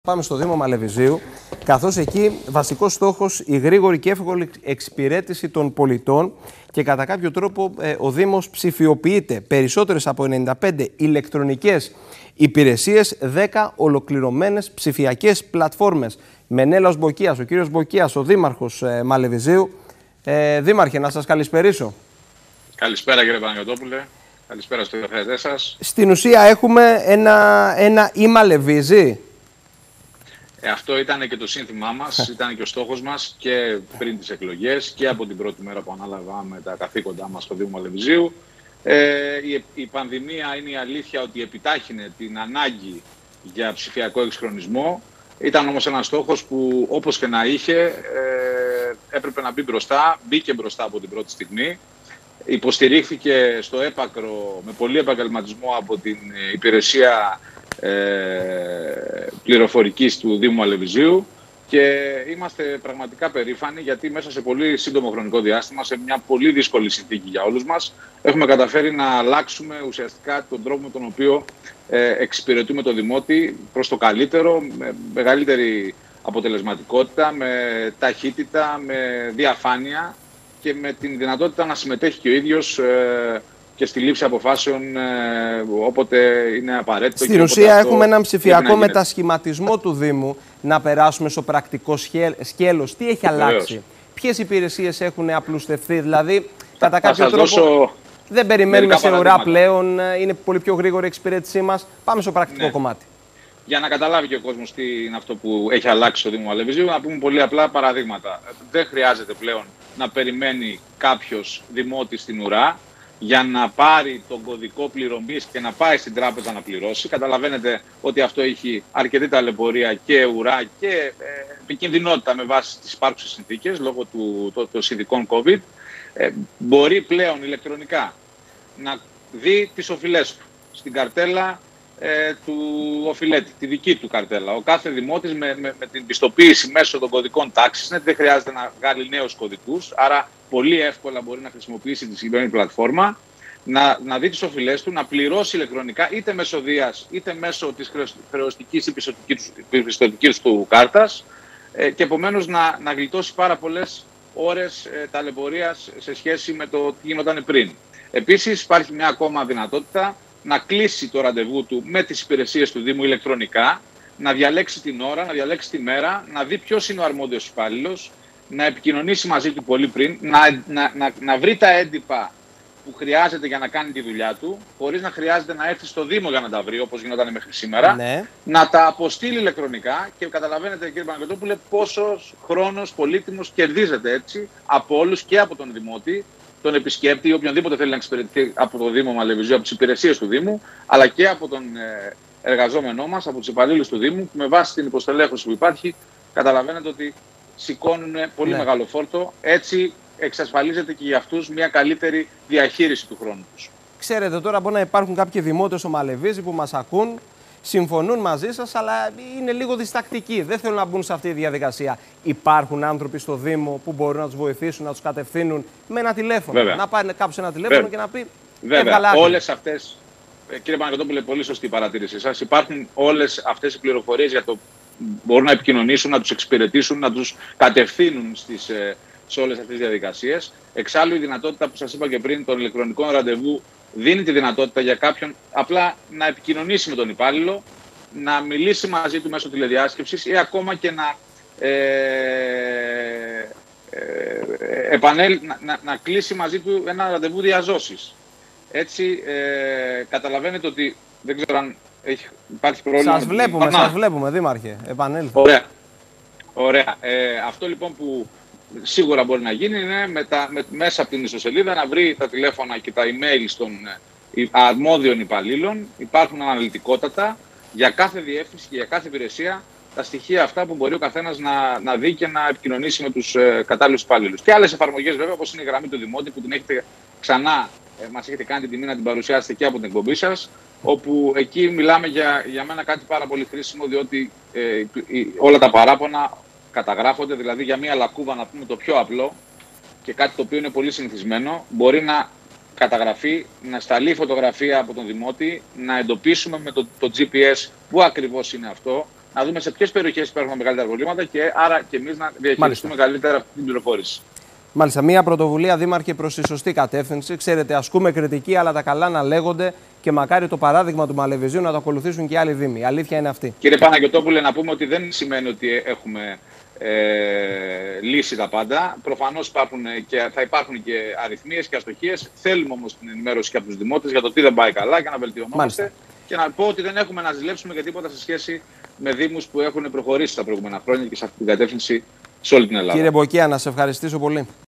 Πάμε στο Δήμο Μαλεβιζίου, καθώς εκεί βασικός στόχος η γρήγορη και εύκολη εξυπηρέτηση των πολιτών και κατά κάποιο τρόπο ο Δήμος ψηφιοποιείται περισσότερες από 95 ηλεκτρονικές υπηρεσίες, 10 ολοκληρωμένες ψηφιακές πλατφόρμες. Μενέλαος Μποκίας, ο κύριος Μποκίας, ο Δήμαρχος Μαλεβιζίου. Δήμαρχε, να σας καλησπερίσω. Καλησπέρα κύριε Παναγιωτόπουλε, καλησπέρα στους τηλεθεατές σας. Στην ουσία έχουμε ένα Μαλεβίζι. Αυτό ήταν και το σύνθημά μας, ήταν και ο στόχος μας και πριν τις εκλογές και από την πρώτη μέρα που ανάλαβαμε τα καθήκοντά μας στο Δήμο Μαλεβιζίου. Η πανδημία είναι η αλήθεια ότι επιτάχυνε την ανάγκη για ψηφιακό εξυγχρονισμό. Ήταν όμως ένας στόχος που όπως και να είχε έπρεπε να μπει μπροστά, μπήκε μπροστά από την πρώτη στιγμή. Υποστηρίχθηκε στο έπακρο με πολύ επαγγελματισμό από την υπηρεσία πληροφορικής του Δήμου Μαλεβιζίου και είμαστε πραγματικά περήφανοι γιατί μέσα σε πολύ σύντομο χρονικό διάστημα, σε μια πολύ δύσκολη συνθήκη για όλους μας, έχουμε καταφέρει να αλλάξουμε ουσιαστικά τον τρόπο με τον οποίο εξυπηρετούμε το Δημότη προς το καλύτερο, με μεγαλύτερη αποτελεσματικότητα, με ταχύτητα, με διαφάνεια και με την δυνατότητα να συμμετέχει και ο ίδιος και στη λήψη αποφάσεων όποτε είναι απαραίτητο. Στην ουσία έχουμε έναν ψηφιακό μετασχηματισμό του Δήμου, να περάσουμε στο πρακτικό σκέλος. Τι έχει αλλάξει, ποιες υπηρεσίες έχουν απλουστευτεί, δηλαδή κατά κάποιο τρόπο δεν περιμένουμε σε ουρά πλέον, είναι πολύ πιο γρήγορη η εξυπηρέτησή μας. Πάμε στο πρακτικό κομμάτι. Για να καταλάβει και ο κόσμος τι είναι αυτό που έχει αλλάξει στο Δήμο Μαλεβιζίου, να πούμε πολύ απλά παραδείγματα. Δεν χρειάζεται πλέον να περιμένει κάποιος δημότης στην ουρά για να πάρει τον κωδικό πληρωμής και να πάει στην τράπεζα να πληρώσει. Καταλαβαίνετε ότι αυτό έχει αρκετή ταλαιπωρία και ουρά και επικινδυνότητα με βάση τις υπάρχουσες συνθήκες λόγω των συνθηκών COVID. Μπορεί πλέον ηλεκτρονικά να δει τις οφειλές του στην καρτέλα του οφειλέτη, τη δική του καρτέλα. Ο κάθε δημότης με την πιστοποίηση μέσω των κωδικών τάξης, δεν χρειάζεται να βγάλει νέους κωδικούς, άρα πολύ εύκολα μπορεί να χρησιμοποιήσει τη συγκεκριμένη πλατφόρμα, να δει τις οφειλές του, να πληρώσει ηλεκτρονικά είτε μέσω Δίας είτε μέσω της χρεωστικής ή πιστωτικής του κάρτας και επομένως να γλιτώσει πάρα πολλές ώρες ταλαιπωρίας σε σχέση με το τι γινόταν πριν. Επίσης υπάρχει μια ακόμα δυνατότητα να κλείσει το ραντεβού του με τις υπηρεσίες του Δήμου ηλεκτρονικά, να διαλέξει την ώρα, να διαλέξει τη μέρα, να δει ποιος είναι ο αρμόδιος υπάλληλος, να επικοινωνήσει μαζί του πολύ πριν, να βρει τα έντυπα που χρειάζεται για να κάνει τη δουλειά του, χωρίς να χρειάζεται να έρθει στο Δήμο για να τα βρει, όπως γινόταν μέχρι σήμερα, να τα αποστείλει ηλεκτρονικά και καταλαβαίνετε κύριε Παναγιωτόπουλε πόσος χρόνος πολύτιμος κερδίζεται έτσι από όλους και από τον Δημότη, τον επισκέπτη ή οποιονδήποτε θέλει να εξυπηρετηθεί από το Δήμο Μαλεβιζίου, από τις υπηρεσίες του Δήμου, αλλά και από τον εργαζόμενό μας, από τους υπαλλήλους του Δήμου, που με βάση την υποστελέχωση που υπάρχει, καταλαβαίνετε ότι σηκώνουν πολύ μεγάλο φόρτο. Έτσι εξασφαλίζεται και για αυτούς μια καλύτερη διαχείριση του χρόνου τους. Ξέρετε, τώρα μπορεί να υπάρχουν κάποιοι δημότες στο Μαλεβίζι που μας ακούν, συμφωνούν μαζί σας, αλλά είναι λίγο διστακτικοί. Δεν θέλουν να μπουν σε αυτή τη διαδικασία. Υπάρχουν άνθρωποι στο Δήμο που μπορούν να τους βοηθήσουν, να τους κατευθύνουν με ένα τηλέφωνο. Βέβαια. Να πάρει κάποιος ένα τηλέφωνο και να πει. Βέβαια. Όλες αυτές, κύριε Παναγιωτόπουλε, πολύ σωστή η παρατήρησή σας. Υπάρχουν όλες αυτές οι πληροφορίες για το μπορούν να επικοινωνήσουν, να τους εξυπηρετήσουν, να τους κατευθύνουν σε όλες αυτές τις διαδικασίες. Εξάλλου, η δυνατότητα που σας είπα και πριν των ηλεκτρονικών ραντεβού δίνει τη δυνατότητα για κάποιον απλά να επικοινωνήσει με τον υπάλληλο, να μιλήσει μαζί του μέσω τηλεδιάσκεψης ή ακόμα και να κλείσει μαζί του ένα ραντεβού διαζώσης. Έτσι, καταλαβαίνετε ότι δεν ξέρω αν υπάρχει πρόβλημα. Σας βλέπουμε, Δήμαρχε. Επανέλθω. Ωραία. Αυτό λοιπόν που σίγουρα μπορεί να γίνει είναι μέσα από την ιστοσελίδα να βρει τα τηλέφωνα και τα email των αρμόδιων υπαλλήλων. Υπάρχουν αναλυτικότατα για κάθε διεύθυνση και για κάθε υπηρεσία τα στοιχεία αυτά που μπορεί ο καθένας να δει και να επικοινωνήσει με τους κατάλληλους υπαλλήλους. Και άλλες εφαρμογές βέβαια, όπως είναι η γραμμή του Δημότη που την έχετε ξανά, μας έχετε κάνει την τιμή να την παρουσιάσετε και από την εκπομπή σας, όπου εκεί μιλάμε για μένα κάτι πάρα πολύ χρήσιμο, διότι όλα τα παράπονα καταγράφονται, δηλαδή για μία λακκούβα, να πούμε το πιο απλό και κάτι το οποίο είναι πολύ συνηθισμένο, μπορεί να καταγραφεί, να σταλεί φωτογραφία από τον Δημότη, να εντοπίσουμε με το GPS πού ακριβώς είναι αυτό, να δούμε σε ποιες περιοχές υπάρχουν μεγαλύτερα προβλήματα και άρα και εμείς να διαχειριστούμε καλύτερα αυτή την πληροφόρηση. Μάλιστα, μία πρωτοβουλία, Δήμαρχε, προς τη σωστή κατεύθυνση. Ξέρετε, ασκούμε κριτική, αλλά τα καλά να λέγονται και μακάρι το παράδειγμα του Μαλεβιζίου να το ακολουθήσουν και άλλοι Δήμοι. Η αλήθεια είναι αυτή. Κύριε Παναγιωτόπουλε, να πούμε ότι δεν σημαίνει ότι έχουμε λύσει τα πάντα. Προφανώς θα υπάρχουν και αριθμίες και αστοχίες. Θέλουμε όμως την ενημέρωση και από τους δημότες για το τι δεν πάει καλά και να βελτιωνόμαστε. Μάλιστα. Και να πω ότι δεν έχουμε να ζηλέψουμε για τίποτα σε σχέση με δήμους που έχουν προχωρήσει τα προηγούμενα χρόνια και σε αυτή την κατεύθυνση σε όλη την Ελλάδα. Κύριε Μποκία, να σε ευχαριστήσω πολύ.